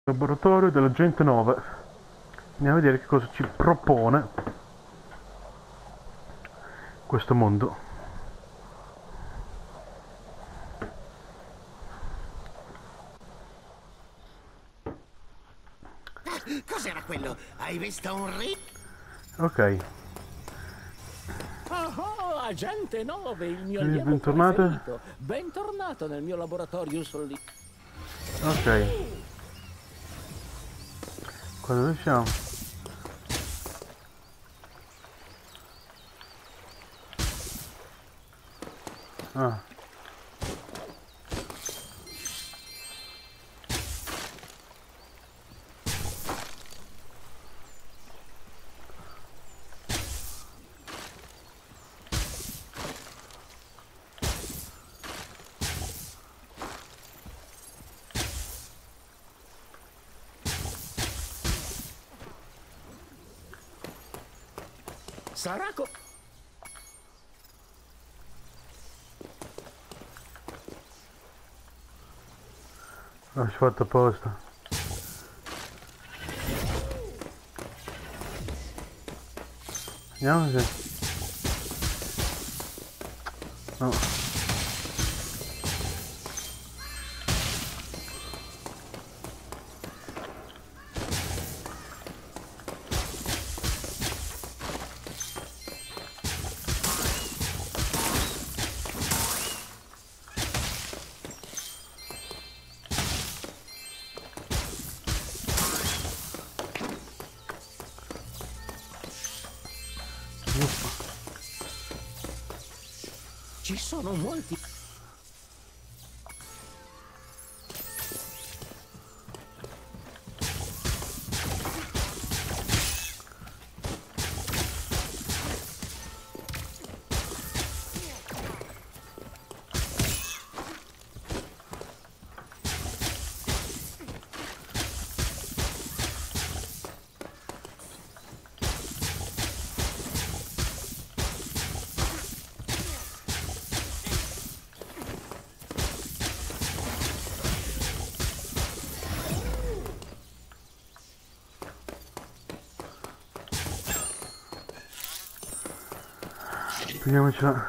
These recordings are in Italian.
Laboratorio dell'agente 9. Andiamo a vedere che cosa ci propone questo mondo. Cos'era quello? Hai visto un Ok, Oh, agente 9, il mio allievo bentornate. preferito. Bentornato nel mio laboratorio solito. Ok, qua dove siamo? Ah, Sarà ho fatto apposta. Vediamo se... No. ci sono molti. Vediamocela.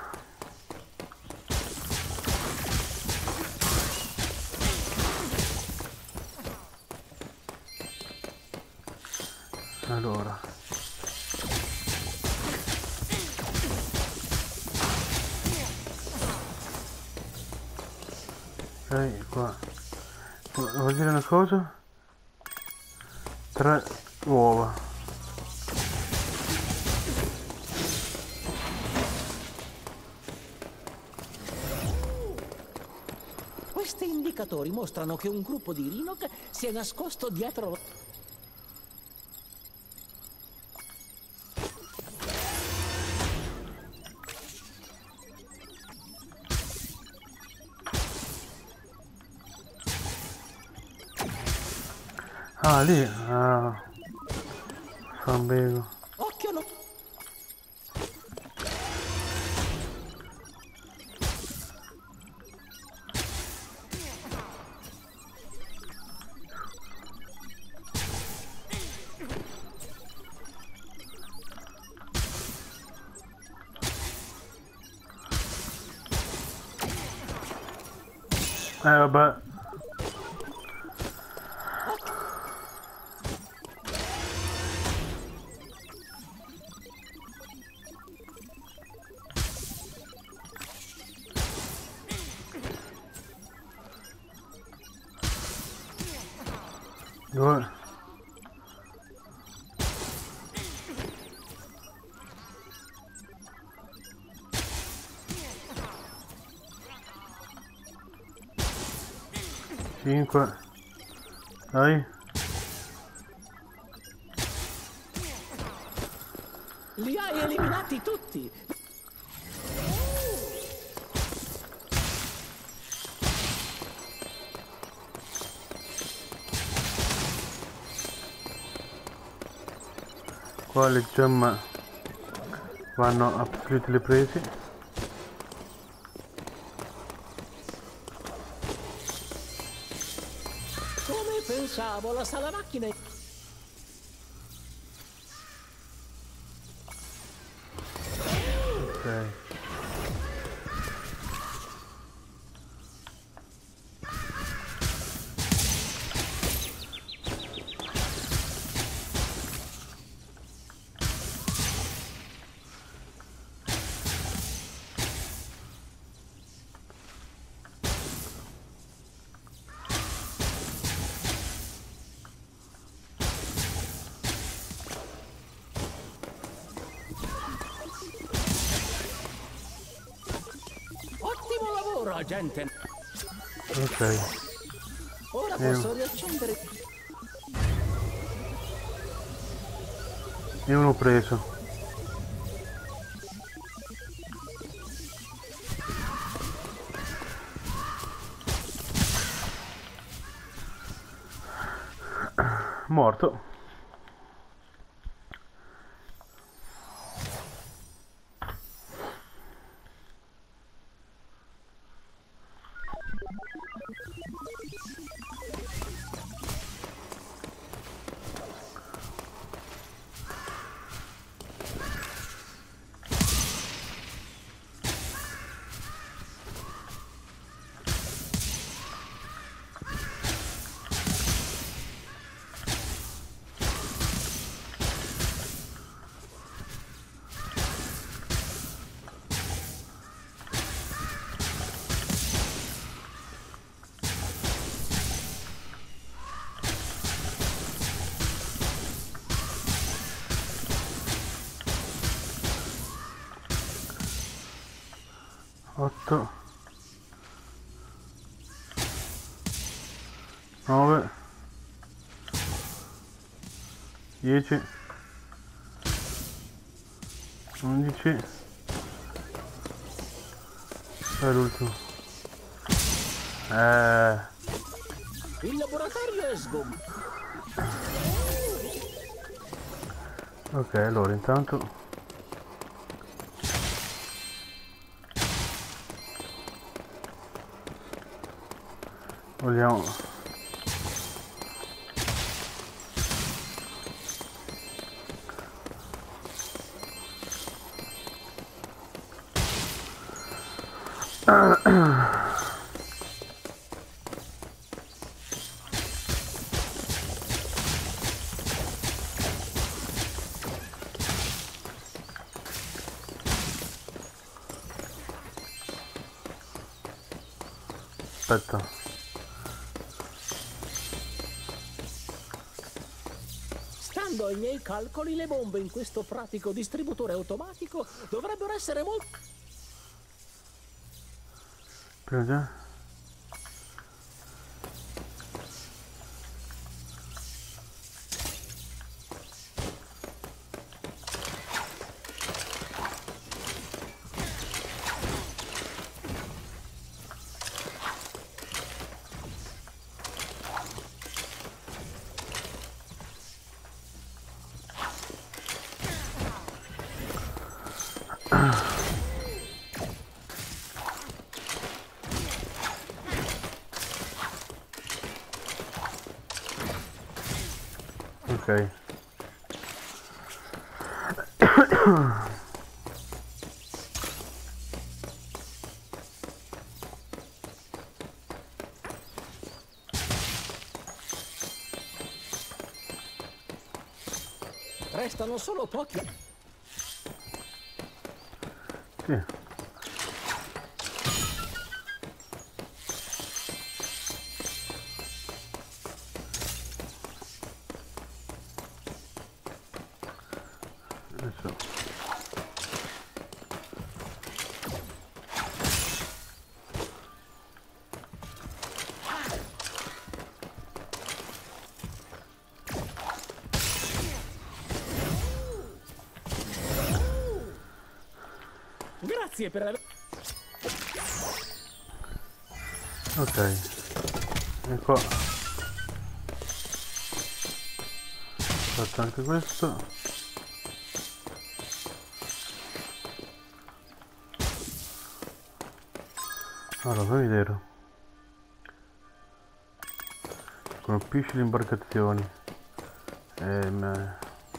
Allora. Ok, qua. Vuol dire una cosa? 3 uova. Questi indicatori mostrano che un gruppo di Rhinoc si è nascosto dietro. Ah, lì. Ah, Fambego. Occhio, no. Vabbè. Due. 5. Dai. Li hai eliminati tutti. Qua le gemme vanno a tutte le presi. Come pensavo. Bravo, la sala macchine. Ok. Ottimo lavoro, agente. Ok. Ora posso riaccendere. E uno preso. Morto. Otto. 9. 10. 11. E l'ultimo. Il laboratorio è sgombo. Ok, allora intanto vogliamo aspetta. Stando ai miei calcoli, le bombe in questo pratico distributore automatico dovrebbero essere molto... Prima già. Ok. Restano solo pochi... Sì. Adesso. Grazie per aver... Ok. E qua. Faccio anche questo. Allora, fammi vedere. Colpisci le imbarcazioni. Ma...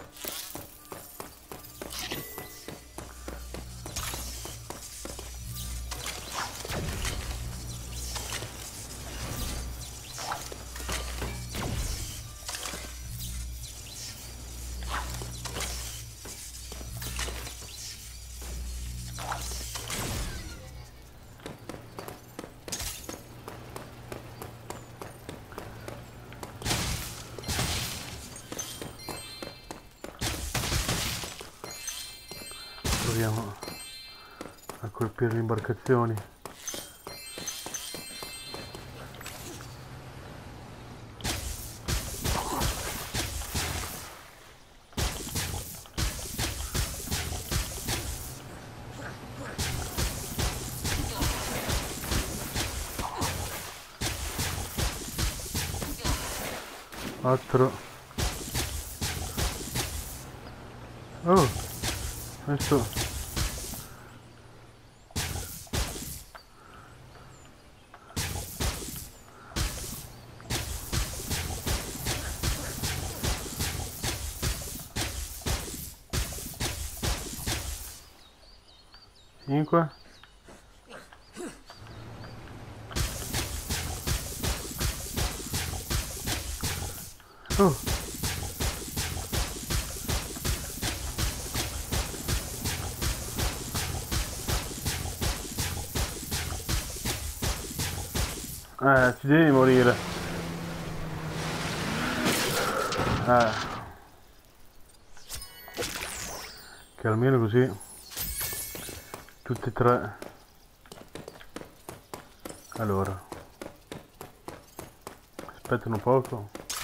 proviamo a colpire le imbarcazioni. Altro. Oh, questo 5. Oh. Ci devi morire. Che almeno così tutti e tre. Allora, aspettano poco.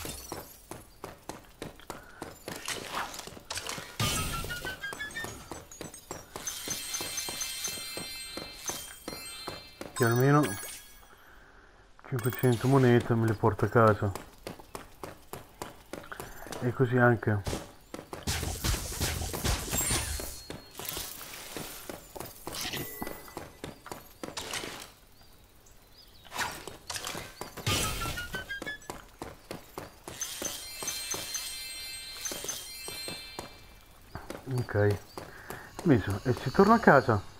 Che almeno 500 monete me le porto a casa. E così anche ok, benissimo, e si torna a casa.